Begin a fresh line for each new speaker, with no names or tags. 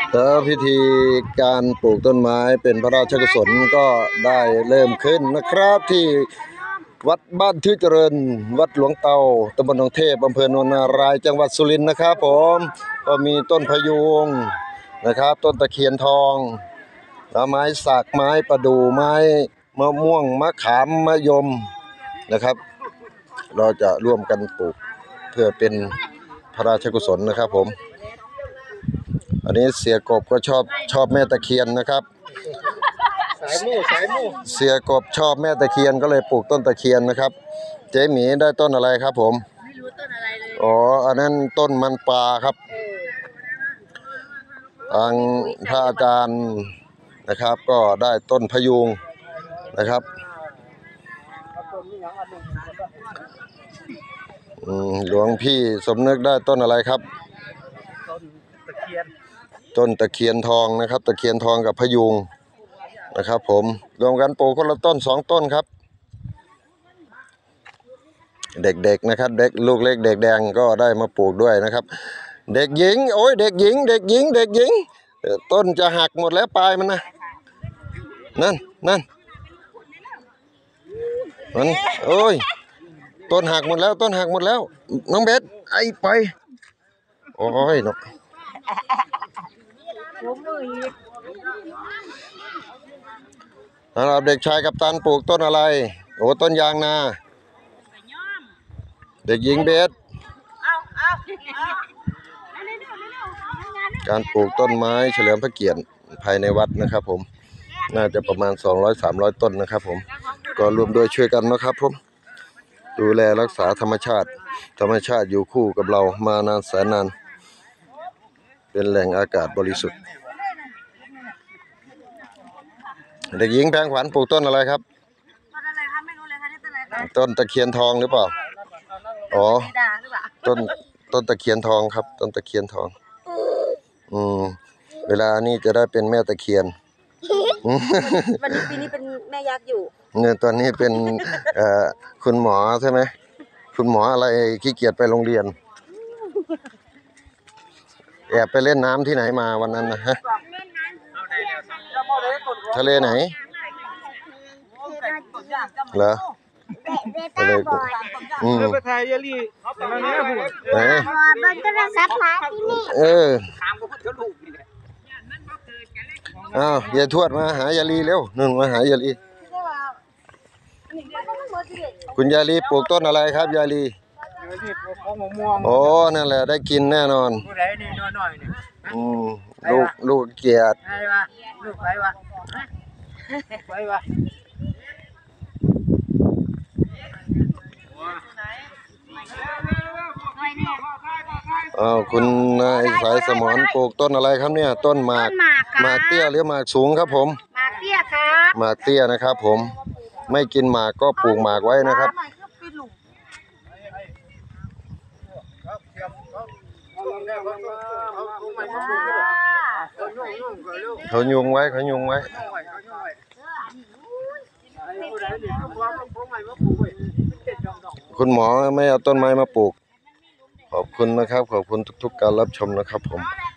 แล้วพิธีการปลูกต้นไม้เป็นพระราชกุศลก็ได้เริ่มขึ้นนะครับที่วัดบ้านทื่อเจริญวัดหลวงเตาตำบลหนองเทพอำเภอโนนนารายจังหวัดสุรินทร์นะครับผมก็มีต้นพะยูงนะครับต้นตะเคียนทองไม้สักไม้ประดู่ไม้มะม่วงมะขามมะยมนะครับเราจะร่วมกันปลูกเพื่อเป็นพระราชกุศลนะครับผมอันนี้เสียกบก็ชอบแม่ตะเคียนนะครับสายมู่เสียกบชอบแม่ตะเคียนก็เลยปลูกต้นตะเคียนนะครับเจ๊หมีได้ต้นอะไรครับผมไม่รู้ต้นอะไรเลยอ๋ออันนั้นต้นมันปลาครับทางพระอาจารย์นะครับก็ได้ต้นพะยูงนะครับหลวงพี่สมนึกได้ต้นอะไรครับต้นตะเคียนทองนะครับตะเคียนทองกับพะยูงนะครับผมรวมกันปลูกคนละต้น2ต้นครับเด็กๆนะครับเด็กลูกเล็กเด็กแดงก็ได้มาปลูกด้วยนะครับเด็กหญิงโอ้ยเด็กหญิงต้นจะหักหมดแล้วปลายมันนะนั่นมันโอ้ยต้นหักหมดแล้วน้องเบสไอ้ไปโอ้ยนกสำหรับเด็กชายกัปตันปลูกต้นอะไรโอ้ต้นยางนาเด็กหญิงเบสการปลูกต้นไม้เฉลิมพระเกียรติภายในวัดนะครับผมน่าจะประมาณ200-300ต้นนะครับผมก็รวมโดยช่วยกันนะครับผมดูแลรักษาธรรมชาติอยู่คู่กับเรามานานแสนนานเป็นแหล่งอากาศบริสุทธิ์เด็กหญิงแพงขวัญปลูกต้นอะไรครับต้นอะไรครับไม่รู้เลยค่ะนี่ต้นอะไรครับต้นตะเคียนทองหรือเปล่าอ๋อต้นตะเคียนทองครับต้นตะเคียนทองเวลานี้จะได้เป็นแม่ตะเคียน
วันนี้ปีนี้เป็นแม่ยักษ์อยู่
เนี่ยตอนนี้เป็นคุณหมอใช่ไหมคุณหมออะไรขี้เกียจไปโรงเรียนแอบไปเล่นน้ำที่ไหนมาวันนั้นนะฮะทะเลไหนเหรอทะเลกู
ไปถ่ายยาลีอะไรเนี่ยพูด
ไหน
มันก็จะซับมาที่นี่
อ้าวยายทวดมาหายาลีเร็วมาหายาลีคุณยาลีปลูกต้นอะไรครับยาลีโอ้นั่นแหละได้กินแน่นอนลูกเกียรติคุณนายสายสมรปลูกต้นอะไรครับเนี่ยต้นหมากเตี้ยหรือหมากสูงครับผม
หมากเตี้ยครับ
หมากเตี้ยนะครับผมไม่กินหมากก็ปลูกหมากไว้นะครับเขายุงไว้คุณหมอไม่เอาต้นไม้มาปลูกขอบคุณนะครับขอบคุณทุกๆการรับชมนะครับผม